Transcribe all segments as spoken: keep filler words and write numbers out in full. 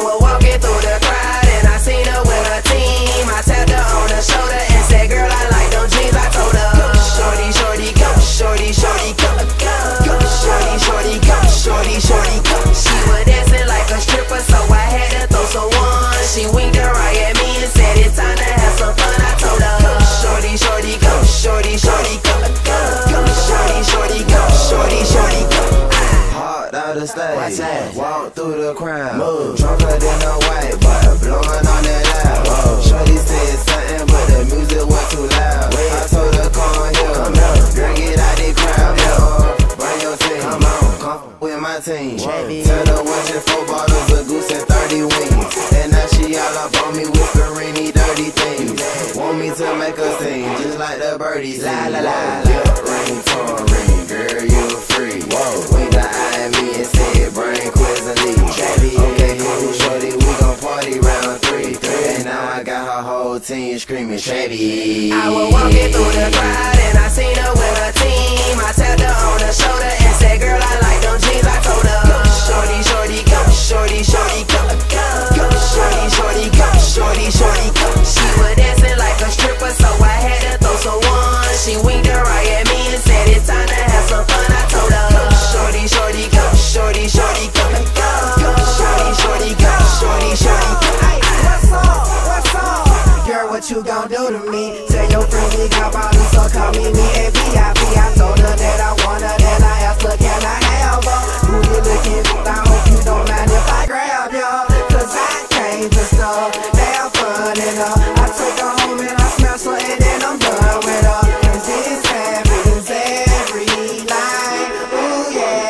was walking through the crowd and I seen her with her team. I tapped her on the shoulder and said, girl, I like them jeans. I told her, go, shorty, shorty, go, shorty, shorty, go, go, shorty, shorty, go, shorty, shorty, go. She was dancing like a stripper, so I had to throw some one. She winked her eye at me and said, it's time to have some fun. I told her, go, shorty, shorty, go, shorty, shorty, go, go, shorty, shorty, go, shorty, shorty, go. Hard out the stage, walk through the crowd, move, drunker than a white boy, blowing on that loud. Whoa. Shorty said something, but the music was too loud. Wait. I told her, come here, come here, girl, get out the crowd. Yeah. Bring your team, come on, come with my team. Tell her watching four bottles of goose and thirty wings, and now she all up on me whispering these dirty things. Want me to make her sing, just like the birdies. La la la. Lip ring, tongue ring, girl, you free. Whoa. Wink the eye at me and said, bring quiz and leave. Okay, cool, shorty, we gon' party round three. And now I got her whole team screaming, Shady. I was walking through the crowd and I seen her with her team. I tapped her on the shoulder and said, girl, I like them jeans. I told her, go, shorty, shorty, go, shorty, shorty, go, go, shorty, shorty, go, shorty, shorty, go. She was dancing like a stripper, so I had to throw some one. She winked her eye at me and said, it's time to have some fun. I told her, go, shorty, shorty, go, shorty, shorty, go, go, shorty, shorty, go, shorty, shorty, go. What's up? What's up? Girl, what you gon' do to me? Tell your friends we got bottles, so call me me and V I P. I told her that I want her, then I asked her, can I have her? Who you looking for? I hope you don't mind if I grab ya, cause I came to stuff, have fun and uh, I took her home and I smashed her and then I'm done with her. Cause this happens every night, ooh yeah,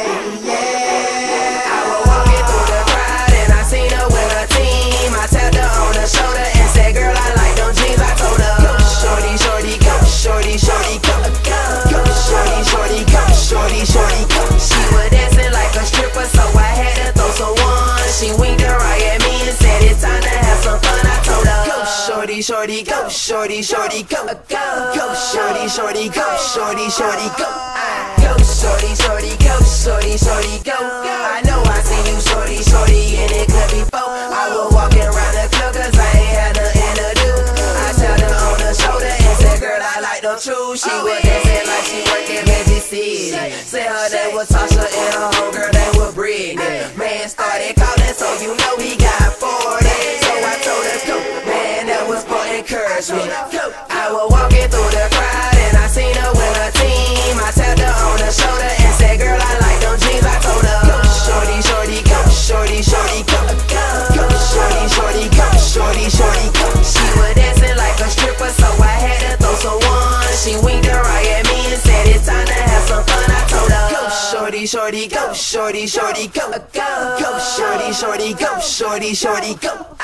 yeah. I was walking through the crowd and I seen her with her team. I tapped her on the shoulder and said, girl, I like them jeans. I told her, go, shorty, shorty, go, shorty, shorty, go, go, shorty, shorty, go, shorty, shorty, go. She was dancing like a stripper, so I had to throw some one. She winked her eye at me and said, it's time to have some fun. I told her, go, shorty, shorty, go, shorty, shorty, go, go, go, shorty, shorty, go, shorty, shorty, go. Go, shorty, shorty, go, shorty, shorty, go. I know I seen you, shorty, shorty, and it could be four. I was walking around the club cause I ain't had nothing to do. I tapped her on the shoulder and said, girl, I like them true. She was dancing like she working Magic City. Said her name was Tasha and her homegirl name was Brittany. Man started calling, so you know he got forty. So I told her, go, man, that was for encouragement. Go, I was walking through the crowd and I seen her with her team. I tapped her on the shoulder and said, girl, I like them jeans. I told her, go, shorty, shorty, go, shorty, shorty, go, go, shorty, shorty, go, shorty, shorty, go. She was dancing like a stripper, so I had to throw some one. She winked her eye at me and said, it's time to have some fun. I told her, go, shorty, shorty, go, shorty, shorty, go, go, shorty, shorty, go, shorty, shorty, go.